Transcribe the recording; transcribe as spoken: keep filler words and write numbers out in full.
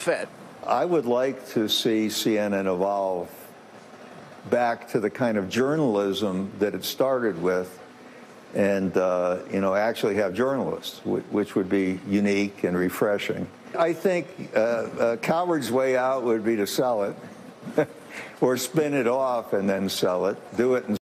Fed. I would like to see C N N evolve back to the kind of journalism that it started with, and uh, you know, actually have journalists, which would be unique and refreshing. I think uh, a coward's way out would be to sell it, or spin it off and then sell it. Do it in